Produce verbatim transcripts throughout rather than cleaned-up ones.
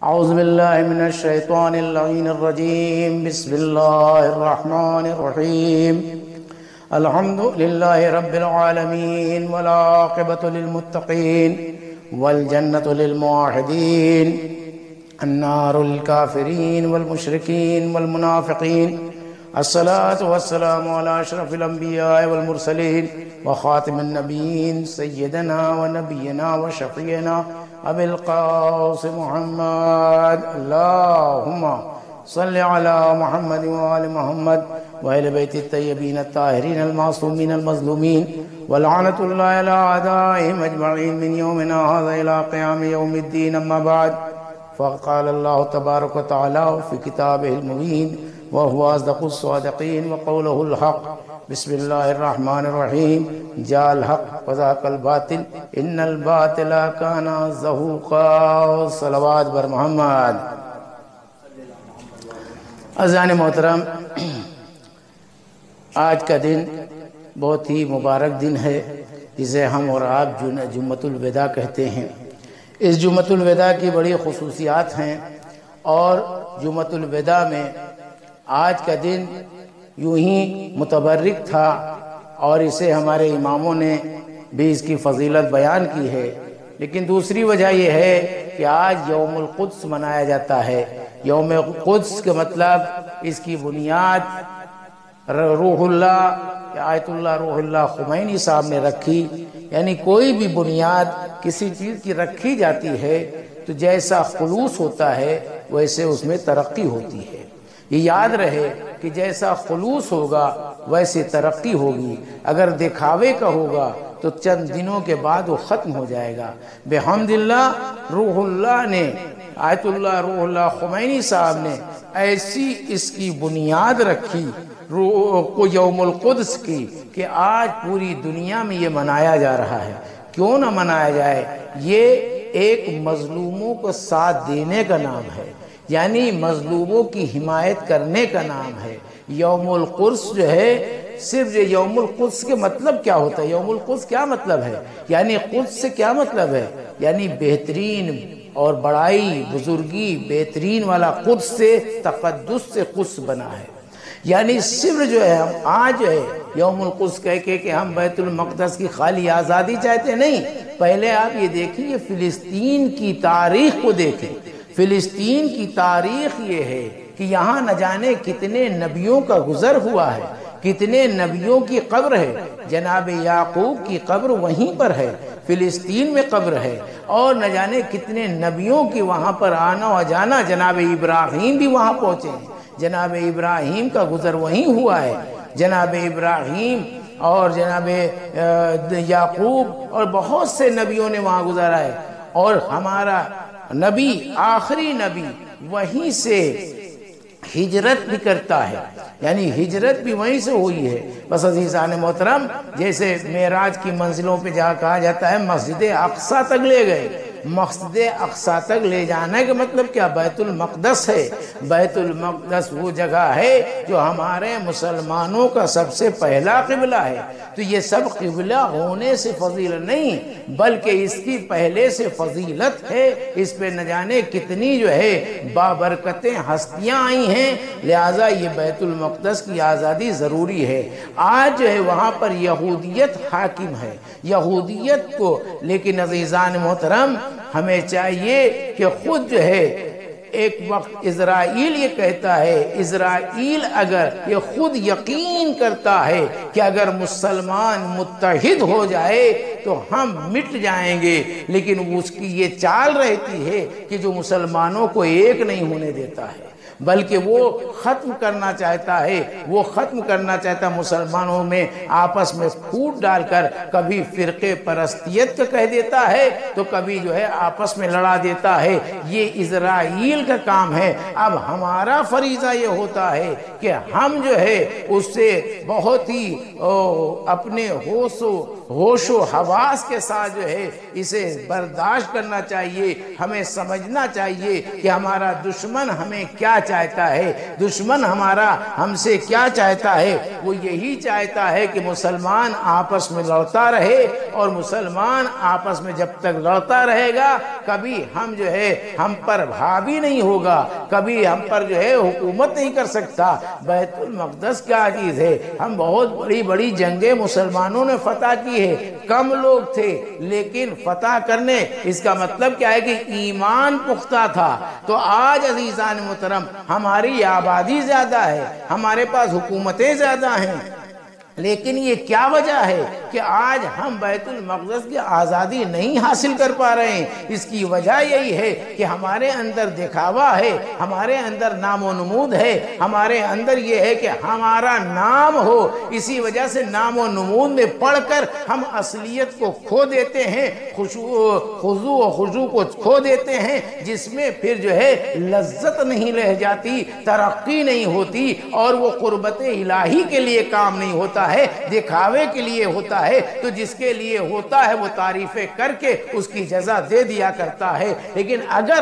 اعوذ باللہ من الشیطان اللعین الرجیم بسم اللہ الرحمن الرحیم الحمد للہ رب العالمین والعاقبۃ للمتقین والجنۃ للموحدین النار للکافرین والمشرکین والمنافقین الصلاة والسلام علی اشرف الانبیاء والمرسلین وخاتم النبیین سیدنا ونبینا وشفیعنا ابی القاسم محمد اللہم صل علی محمد وآل محمد وآل بیت الطیبین الطاہرین المعصومین المظلومین ولعنت اللہ علی اعدائهم اجمعین من یومنا هذا الى قیام یوم الدین اما بعد فقال اللہ تبارک وتعالی فی کتابہ المبین وهو اصدق الصادقین وقوله الحق بسم اللہ الرحمن الرحیم جاء الحق وذاق الباطل ان الباطل کان زہوقا صلوات بر محمد۔ عزیزان محترم، آج کا دن بہت ہی مبارک دن ہے جسے ہم اور آپ جمعۃ الوداع کہتے ہیں۔ اس جمعۃ الوداع کی بڑی خصوصیات ہیں اور جمعۃ الوداع میں آج کا دن یوں ہی متبرک تھا اور اسے ہمارے اماموں نے بھی اس کی فضیلت بیان کی ہے، لیکن دوسری وجہ یہ ہے کہ آج یوم القدس منایا جاتا ہے۔ یوم قدس کا مطلب اس کی بنیاد روح اللہ آیت اللہ روح اللہ خمینی صاحب نے رکھی، یعنی کوئی بھی بنیاد کسی چیز کی رکھی جاتی ہے تو جیسا خلوص ہوتا ہے ویسے اس میں ترقی ہوتی ہے۔ یہ یاد رہے کہ جیسا خلوص ہوگا ویسے ترقی ہوگی، اگر دکھاوے کا ہوگا تو چند دنوں کے بعد وہ ختم ہو جائے گا۔ بحمد اللہ روح اللہ نے آیت اللہ روح اللہ خمینی صاحب نے ایسی اس کی بنیاد رکھی کو یوم القدس کی کہ آج پوری دنیا میں یہ منایا جا رہا ہے۔ کیوں نہ منایا جائے؟ یہ ایک مظلوموں کو ساتھ دینے کا نام ہے، یعنی مظلوموں کی حمایت کرنے کا نام ہے۔ یوم القدس جو ہے صرف یوم القدس کے مطلب کیا ہوتا ہے؟ یوم القدس کیا مطلب ہے؟ یعنی قدس سے کیا مطلب ہے؟ یعنی بہترین اور بڑائی بزرگی بہترین والا قدس سے تقدس سے قدس بنا ہے۔ یعنی صرف جو ہے ہم آج جو ہے یوم القدس کہہ کے کہ ہم بیت المقدس کی خالی آزادی چاہتے ہیں، نہیں، پہلے آپ یہ دیکھیں یہ فلسطین کی تاریخ کو دیکھیں۔ فلسطین کی تاریخ یہ ہے کہ یہاں نہ جانے کتنے نبیوں کا گزر ہوا ہے، کتنے نبیوں کی قبر ہے۔ جناب یعقوب کی قبر وہیں پر ہے، فلسطین میں قبر ہے، اور نہ جانے کتنے نبیوں کی وہاں پر آنا و جانا۔ جناب ابراہیم بھی وہاں پہنچے ہیں، جناب ابراہیم کا گزر وہیں ہوا ہے۔ جناب ابراہیم اور جناب یعقوب اور بہت سے نبیوں نے وہاں گزارا ہے، اور ہمارا نبی آخری نبی وہیں سے ہجرت بھی کرتا ہے، یعنی ہجرت بھی وہیں سے ہوئی ہے۔ بس عزیزان محترم، جیسے معراج کی منزلوں پہ جا کہا جاتا ہے مسجد اقصی تک لے گئے، مسجد اقصی تک لے جانے کا مطلب کیا؟ بیت المقدس ہے۔ بیت المقدس وہ جگہ ہے جو ہمارے مسلمانوں کا سب سے پہلا قبلہ ہے۔ تو یہ سب قبلہ ہونے سے فضیلت نہیں بلکہ اس کی پہلے سے فضیلت ہے۔ اس پہ نہ جانے کتنی جو ہے بابرکتیں ہستیاں آئی ہیں، لہٰذا یہ بیت المقدس کی آزادی ضروری ہے۔ آج جو ہے وہاں پر یہودیت حاکم ہے، یہودیت کو، لیکن عزیزان محترم ہمیں چاہیے کہ خود جو ہے ایک وقت اسرائیل یہ کہتا ہے، اسرائیل اگر یہ خود یقین کرتا ہے کہ اگر مسلمان متحد ہو جائے تو ہم مٹ جائیں گے، لیکن اس کی یہ چال رہتی ہے کہ جو مسلمانوں کو ایک نہیں ہونے دیتا ہے بلکہ وہ ختم کرنا چاہتا ہے، وہ ختم کرنا چاہتا ہے مسلمانوں میں آپس میں پھوٹ ڈال کر، کبھی فرقے پرستیت کا کہہ دیتا ہے تو کبھی جو ہے آپس میں لڑا دیتا ہے۔ یہ اسرائیل کا کام ہے۔ اب ہمارا فریضہ یہ ہوتا ہے کہ ہم جو ہے اس سے بہت ہی اپنے ہوش و ہوش و حواس کے ساتھ جو ہے اسے برداشت کرنا چاہیے۔ ہمیں سمجھنا چاہیے کہ ہمارا دشمن ہمیں کیا چاہتا ہے، دشمن ہمارا ہم سے کیا چاہتا ہے؟ وہ یہی چاہتا ہے کہ مسلمان آپس میں لڑتا رہے، اور مسلمان آپس میں جب تک لڑتا رہے گا کبھی ہم جو ہے ہم پر حاوی نہیں ہوگا، کبھی ہم پر جو ہے حکومت نہیں کر سکتا۔ بیت المقدس کیا چیز ہے؟ ہم بہت بڑی بڑی جنگیں مسلمانوں نے فتح کی ہے، کم لوگ تھے لیکن فتح کرنے، اس کا مطلب کیا ہے کہ ایمان پختہ تھا۔ تو آج عزیزان محترم ہماری آبادی زیادہ ہے، ہمارے پاس حکومتیں زیادہ ہیں، لیکن یہ کیا وجہ ہے کہ آج ہم بیت المقدس کی آزادی نہیں حاصل کر پا رہے ہیں؟ اس کی وجہ یہی ہے کہ ہمارے اندر دکھاوا ہے، ہمارے اندر نام و نمود ہے، ہمارے اندر یہ ہے کہ ہمارا نام ہو، اسی وجہ سے نام و نمود میں پڑھ کر ہم اصلیت کو کھو دیتے ہیں، خضوع و خضوع کو کھو دیتے ہیں، جس میں پھر جو ہے لذت نہیں رہ جاتی، ترقی نہیں ہوتی، اور وہ قربت الہی کے لیے کام نہیں ہوتا ہے، دکھاوے کے لیے ہوتا ہے۔ تو جس کے لیے ہوتا ہے وہ تعریفیں کر کے اس کی جزا دے دیا کرتا ہے، لیکن اگر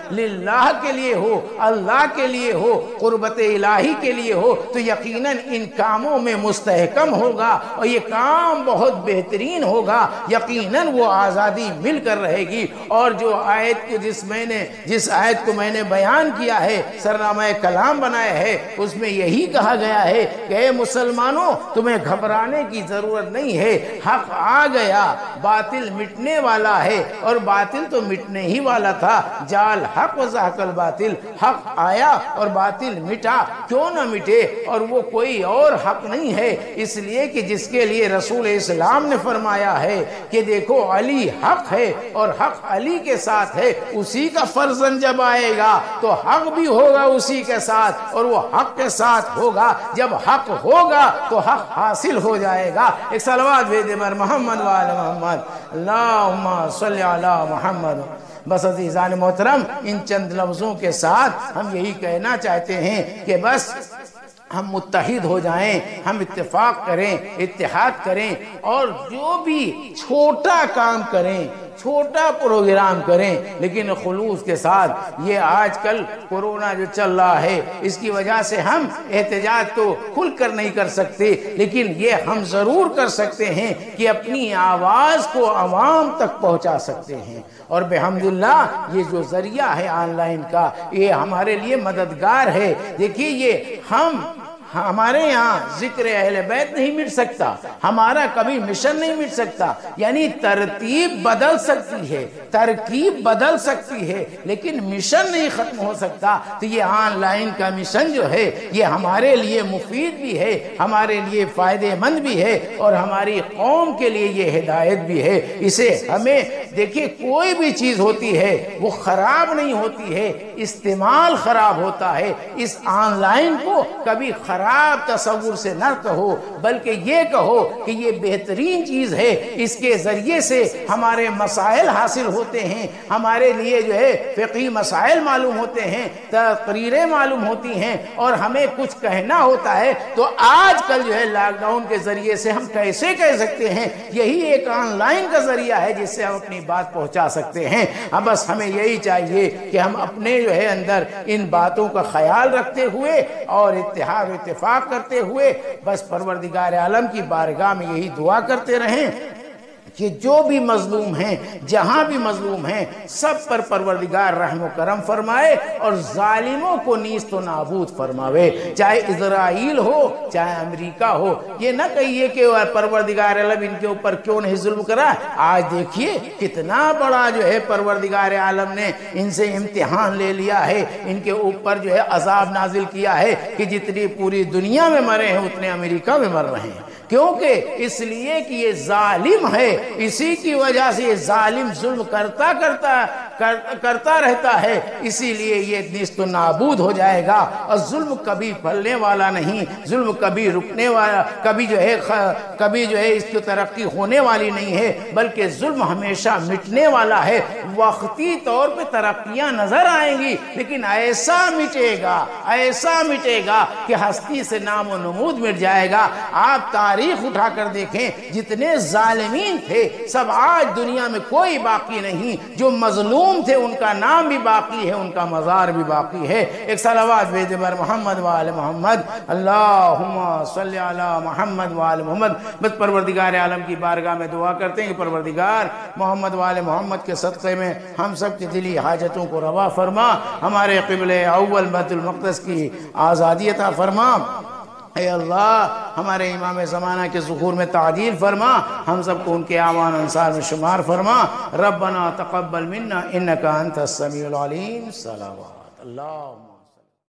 للہ کے لیے ہو، اللہ کے لیے ہو، قربت الہی کے لیے ہو، تو یقیناً ان کاموں میں مستحکم ہوگا اور یہ کام بہت بہترین ہوگا، یقیناً وہ آزادی مل کر رہے گی۔ اور جو آیت کو جس میں نے جس آیت کو میں نے بیان کیا ہے، سرنامہ کلام بنایا ہے، اس میں یہی کہا گیا ہے کہ اے مسلمانوں تمہیں گھبرانے کی ضرورت نہیں ہے، حق آ گیا، باطل مٹنے والا ہے، اور باطل تو مٹنے ہی والا تھا، جال حق و زحق الباطل، حق آیا اور باطل مٹا، کیوں نہ مٹے؟ اور وہ کوئی اور حق نہیں ہے، اس لیے کہ جس کے لیے رسول اسلام نے فرمایا ہے کہ دیکھو علی حق ہے اور حق علی کے ساتھ ہے، اسی کا فرزند جب آئے گا تو حق بھی ہوگا اسی کے ساتھ، اور وہ حق کے ساتھ ہوگا، جب حق ہوگا تو حق حاصل ہو جائے گا۔ ایک صلوات بھیجے بر محمد وآل محمد، اللہم صلی علی محمد۔ بس عزیزان محترم ان چند لفظوں کے ساتھ ہم یہی کہنا چاہتے ہیں کہ بس ہم متحد ہو جائیں، ہم اتفاق کریں، اتحاد کریں، اور جو بھی چھوٹا کام کریں، چھوٹا پروگرام کریں، لیکن خلوص کے ساتھ۔ یہ آج کل کورونا جو چل رہا ہے اس کی وجہ سے ہم احتجاج تو کھل کر نہیں کر سکتے، لیکن یہ ہم ضرور کر سکتے ہیں کہ اپنی آواز کو عوام تک پہنچا سکتے ہیں، اور بحمداللہ یہ جو ذریعہ ہے آن لائن کا، یہ ہمارے لیے مددگار ہے۔ دیکھیے یہ ہم ہمارے یہاں ذکر اہل بیت نہیں مٹ سکتا، ہمارا کبھی مشن نہیں مٹ سکتا، یعنی ترتیب بدل سکتی ہے، ترکیب بدل سکتی ہے، لیکن مشن نہیں ختم ہو سکتا۔ تو یہ آن لائن کا مشن جو ہے یہ ہمارے لیے مفید بھی ہے، ہمارے لیے فائدہ مند بھی ہے، اور ہماری قوم کے لیے یہ ہدایت بھی ہے۔ اسے ہمیں دیکھیے کوئی بھی چیز ہوتی ہے وہ خراب نہیں ہوتی ہے، استعمال خراب ہوتا ہے۔ اس آن لائن کو کبھی خراب تصور سے نہ کہو، بلکہ یہ کہو کہ یہ بہترین چیز ہے، اس کے ذریعے سے ہمارے مسائل حاصل ہوتے ہیں، ہمارے لیے جو ہے فقہی مسائل معلوم ہوتے ہیں، تقریریں معلوم ہوتی ہیں، اور ہمیں کچھ کہنا ہوتا ہے تو آج کل جو ہے لاک ڈاؤن کے ذریعے سے ہم کیسے کہہ سکتے ہیں؟ یہی ایک آن لائن کا ذریعہ ہے جس سے ہم اپنی بات پہنچا سکتے ہیں۔ اب بس ہمیں یہی چاہیے کہ ہم اپنے جو ہے اندر ان باتوں کا خیال رکھتے ہوئے اور اتحاد اتفاق کرتے ہوئے بس پروردگار عالم کی بارگاہ میں یہی دعا کرتے رہیں کہ جو بھی مظلوم ہیں، جہاں بھی مظلوم ہیں، سب پر پروردگار رحم و کرم فرمائے اور ظالموں کو نیست و نابود فرماوے، چاہے اسرائیل ہو چاہے امریکہ ہو۔ یہ نہ کہیے کہ پروردگار عالم ان کے اوپر کیوں نہیں ظلم کرا۔ آج دیکھیے کتنا بڑا جو ہے پروردگار عالم نے ان سے امتحان لے لیا ہے، ان کے اوپر جو ہے عذاب نازل کیا ہے کہ جتنی پوری دنیا میں مرے ہیں اتنے امریکہ میں مر رہے ہیں۔ کیونکہ اس لیے کہ یہ ظالم ہے، اسی کی وجہ سے یہ ظالم ظلم کرتا کرتا کرتا رہتا ہے، اسی لیے یہ نیست و نابود ہو جائے گا۔ اور ظلم کبھی پھلنے والا نہیں، ظلم کبھی رکنے والا، کبھی جو ہے کبھی جو ہے اس کی ترقی ہونے والی نہیں ہے، بلکہ ظلم ہمیشہ مٹنے والا ہے۔ وقتی طور پہ ترقیاں نظر آئیں گی، لیکن ایسا مٹے گا ایسا مٹے گا کہ ہستی سے نام و نمود مٹ جائے گا۔ آپ تاریخ اٹھا کر دیکھیں، جتنے ظالمین تھے سب آج دنیا میں کوئی باقی نہیں، جو مظلوم مرحوم تھے ان کا نام بھی باقی ہے، ان کا مزار بھی باقی ہے۔ ایک صلوات بھیج دے بر محمد وآل محمد، اللہم صلی علی محمد وآل محمد۔ بس پروردگار عالم کی بارگاہ میں دعا کرتے ہیں کہ پروردگار محمد وآل محمد کے صدقے میں ہم سب کی دلی حاجتوں کو روا فرما، ہمارے قبلہ اول بیت المقدس کی آزادی عطا فرما۔ اے اللہ ہمارے امام زمانہ کے ظہور میں تعدیل فرما، ہم سب کو ان کے اعوان انصار میں شمار فرما۔ ربنا تقبل منا انکا انت السمیع العلیم۔ صلوات اللہ